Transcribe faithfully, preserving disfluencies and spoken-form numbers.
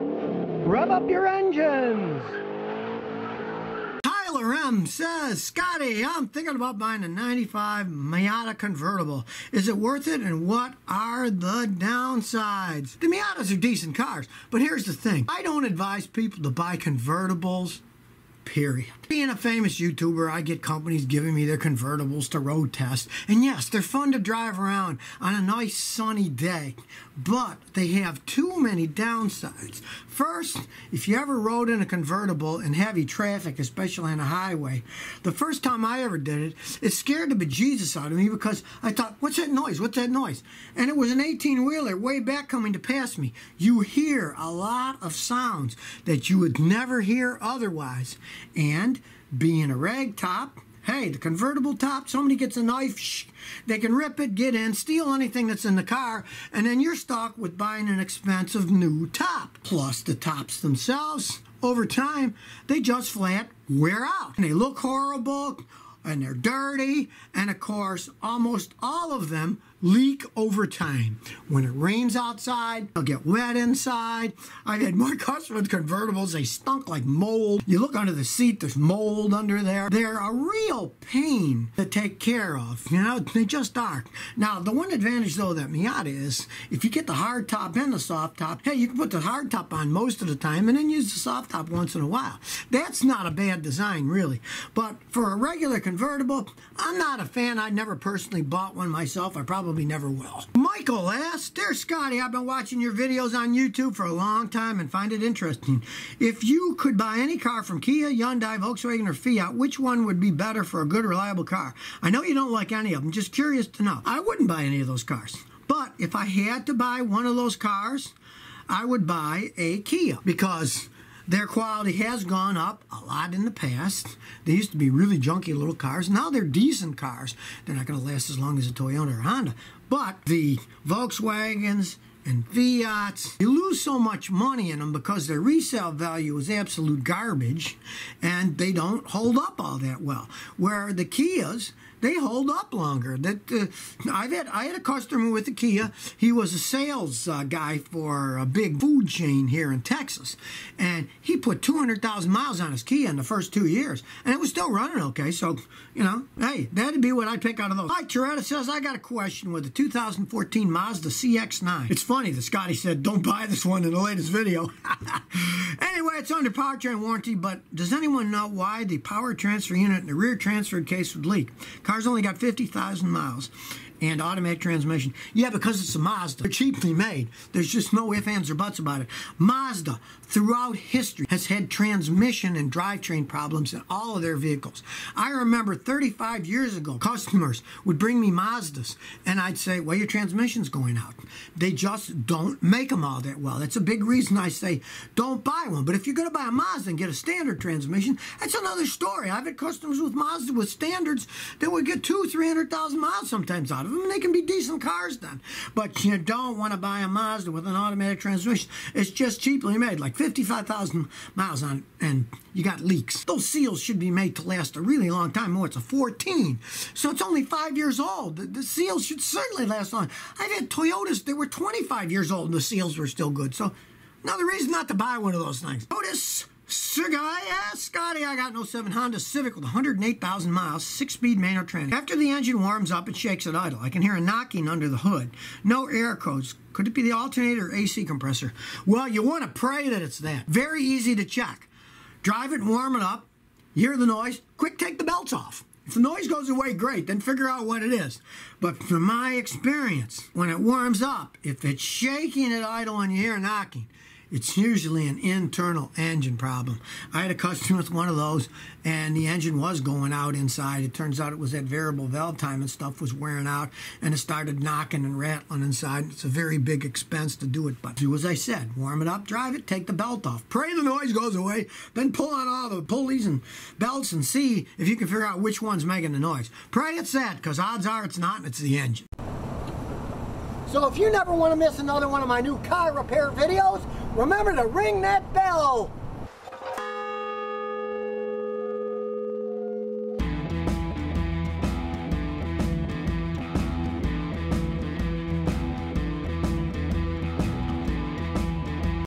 Rev up your engines! Tyler M says, Scotty, I'm thinking about buying a ninety-five Miata convertible. Is it worth it, and what are the downsides? The Miatas are decent cars, but here's the thing. I don't advise people to buy convertibles, period. Being a famous YouTuber, I get companies giving me their convertibles to road test. And yes, they're fun to drive around on a nice sunny day, but they have too many downsides. First, if you ever rode in a convertible in heavy traffic, especially on a highway, the first time I ever did it, it scared the bejesus out of me because I thought, what's that noise? What's that noise? And it was an eighteen-wheeler way back coming to pass me. You hear a lot of sounds that you would never hear otherwise. And being a rag top, hey, the convertible top, somebody gets a knife, shh, they can rip it, get in, steal anything that's in the car, and then you're stuck with buying an expensive new top. Plus the tops themselves, over time, they just flat wear out. And they look horrible, and they're dirty, and of course, almost all of them leak over time. When it rains outside, they'll get wet inside. I've had more customers with convertibles, they stunk like mold. You look under the seat, there's mold under there. They're a real pain to take care of, you know, they just are. Now, the one advantage though that Miata is, if you get the hard top and the soft top, hey, you can put the hard top on most of the time and then use the soft top once in a while. That's not a bad design, really. But for a regular convertible, I'm not a fan. I never personally bought one myself. I probably never will. Michael asks, Dear Scotty, I've been watching your videos on YouTube for a long time and find it interesting. If you could buy any car from Kia, Hyundai, Volkswagen, or Fiat, which one would be better for a good, reliable car? I know you don't like any of them. Just curious to know. I wouldn't buy any of those cars. But if I had to buy one of those cars, I would buy a Kia because their quality has gone up a lot in the past. They used to be really junky little cars. Now they're decent cars. They're not going to last as long as a Toyota or Honda. But the Volkswagens and Fiats, you lose so much money in them because their resale value is absolute garbage and they don't hold up all that well. Where the Kias, they hold up longer. That uh, I've had I had a customer with a Kia. He was a sales uh, guy for a big food chain here in Texas, and he put two hundred thousand miles on his Kia in the first two years, and it was still running okay. So, you know, hey, that'd be what I'd pick out of those. Mike Toretta says, I got a question with the two thousand fourteen Mazda C X nine. It's funny that Scotty said, don't buy this one in the latest video. Anyway, it's under powertrain warranty, but does anyone know why the power transfer unit in the rear transfer case would leak? Car's only got fifty thousand miles and automatic transmission. Yeah, because it's a Mazda. They're cheaply made. There's just no ifs, ands, or buts about it. Mazda, throughout history, has had transmission and drivetrain problems in all of their vehicles. I remember thirty-five years ago, customers would bring me Mazdas, and I'd say, well, your transmission's going out. They just don't make them all that well. That's a big reason I say don't buy one. But if you're going to buy a Mazda and get a standard transmission, that's another story. I've had customers with Mazda with standards that would get two, three hundred thousand miles sometimes out of them, and they can be decent cars then. But you don't want to buy a Mazda with an automatic transmission. It's just cheaply made, like fifty-five thousand miles on it, and you got leaks. Those seals should be made to last a really long time. Oh, it's a fourteen, so it's only five years old. The, the seals should certainly last long. I've had Toyotas that were twenty-five years old, and the seals were still good. So another reason not to buy one of those things. Otis Sugai, yeah, Scotty, I got an oh seven Honda Civic with one hundred eight thousand miles, six-speed manual transmission. After the engine warms up, it shakes at idle. I can hear a knocking under the hood. No air codes. Could it be the alternator or A C compressor? Well, you want to pray that it's that. Very easy to check. Drive it and warm it up. You hear the noise. Quick, take the belts off. If the noise goes away, great, then figure out what it is. But from my experience, when it warms up, if it's shaking at idle and you hear knocking, it's usually an internal engine problem. I had a customer with one of those, and the engine was going out inside. It turns out it was that variable valve time and stuff was wearing out, and it started knocking and rattling inside. It's a very big expense to do it, but do as I said. Warm it up, drive it, take the belt off. Pray the noise goes away, then pull on all the pulleys and belts and see if you can figure out which one's making the noise. Pray it's that, because odds are it's not, and it's the engine. So if you never want to miss another one of my new car repair videos, remember to ring that bell.